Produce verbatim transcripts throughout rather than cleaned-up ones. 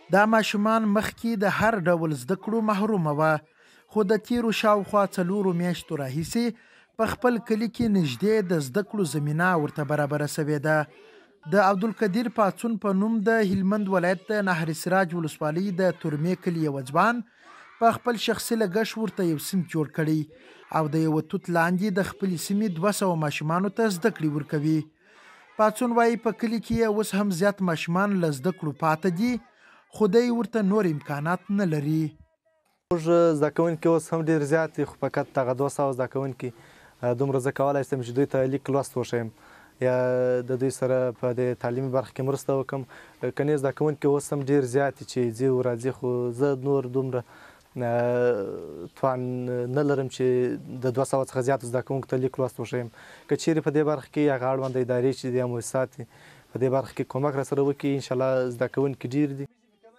دا ماشومان مخکې د هر ډول زده کړو محرومه وه، خو د تیرو شاوخوا څلورو میاشتو راهیسې په خپل کلي کې نږدې د زده کړو زمینه ورته برابره سوې ده. د عبدالقدیر پاڅون په نوم د هلمند ولایت د نهر سراج ولسوالۍ د تورمې کلي یو ځوان په خپل شخصي لګښت ورته یو صنف جوړ کړی او د یوه توت لاندې د خپلې سیمې دوه سوه ماشومانو ته زده کړې ورکوي. پاڅون وایي په کلي کې اوس هم زیات ماشومان له زده کړو پاته دي، خو دی ورته نور امکانات نه لري. موږ زده کوونکي اوس هم ډېر زیات دي، خو فقط دغه دوه سوه زده کوونکي دومره زه کولی شم چې دوی ته لیک لوست وښیم یا د دوی سره په د تعلیمي برخه کې مرسته وکړم. کنې زده کوونکي اوس هم ډېر زیات دي چې ځي او راځي، خو زه نور دومره توان نه لرم چې د دوه سوه څخه زیاتو زده کوونکو ته لیک لوست وښیم. که چیرې په دې برخه کې هغه اړونده ادارې چې دي یا مؤسسات دي په دې برخه کې کومک راسره وکړي، انشاءالله زده کوونکي ډېر دي.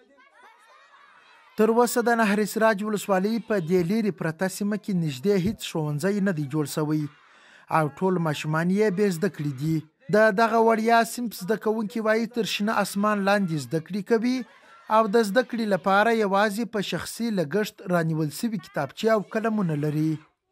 تر اوسه د نهر سراج ولسوالۍ په دې لیرې پرته سیمه کې نږدې هیڅ ښوونځی نه دی جوړ شوی او ټول ماشومان یې بې زده کړي دي. د دغه وړیا صنف زده کوونکي وایي تر شنه اسمان لاندې زده کړې کوي او د زده کړې لپاره یوازې په شخصي لګښت رانیول سوي کتابچې او قلمونه لري.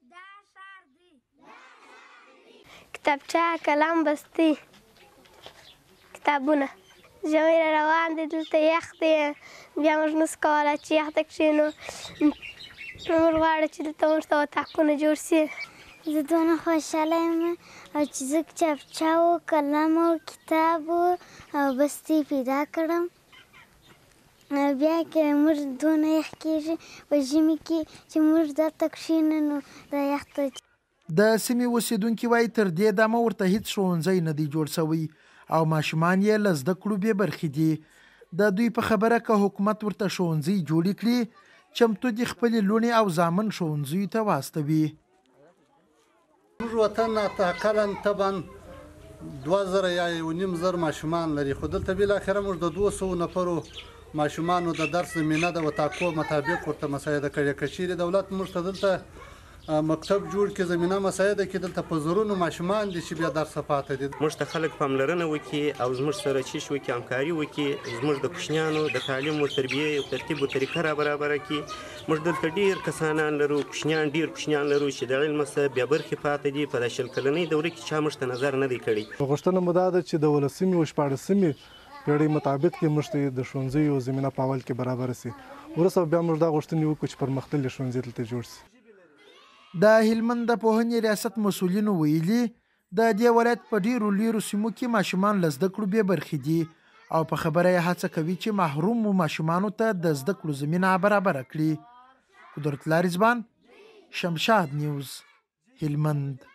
کتابچه، قلم، بستې، کتابونه. ژمی را روان دی، دلته یخ دی، بیا موږ نشو کولی چې یخ ته کښېنو. موږ غواړو چې دلته موږ ته اطاقونه جوړ سي. زه دونه خوشحاله یم او چې زه کتابچه و، قلم و، کتاب و او بستې پیدا کړم. بیا که موږ دونه یخ کېږي په ژمي کې چې موږ دلته کښېنو نو د یخ ته. د سیمې اوسیدونکي وایي تر دې دمه ورته هیڅ ښوونځی نه دی جوړ شوی او ماشومان یې له زده کړو بې برخې دي. د دوی په خبره که حکومت ورته ښوونځي جوړې کړي، چمتو دي خپلې لوڼې او زامن ښوونځیو ته واستوي. موږ وطن اقلا طبعا دوه زره یا یو نیم زر ماشومان لري، خو دلته بالاخره موږ د دوه سوو نفرو ماشومانو د درس زمینه د وطاقو مطابق ورته مساعده کړې. که چیرې دولت موږ ته دلته مکتب جوړ کړي، زمینه مساعده کړي، دلته په زرونو ماشومان دي چې بیا درس پاته دي. موږ ته خلک پاملرنه وکړي او زموږ سره چیش وکړي، همکاري وکړي، زموږ د کوچنیانو د تعلیم او تربیې او ترتیب او طریقه را برابره کړي. موږ دلته ډېر کسانان لرو، کوچنیان ډېر کوچنیان لرو چې د علم څخه بیا برخې پاته دي. په دا شل کلنۍ دوره کې چا موږ ته نظر نه دی کړی. غوښتنه مو دا ده چې د ولسمې او شپاړسمې پیړۍ مطابق دې موږ ته د ښوونځیو زمینه په اول کې برابره سي. وروسته بیا موږ دا غوښتنې وکړو چې پرمختللي ښوونځي دلته جوړ سي. د هلمند د پوهنې ریاست مسؤلینو ویلي د دې ولایت په ډیرو لیرو سیمو کې ماشومان له زده کړو بې برخې دي او په خبره یې هڅه کوي چې محرومو ماشومانو ته د زده کړو زمینه برابره کړي. قدرت الله رضوان، شمشاد نیوز، هلمند.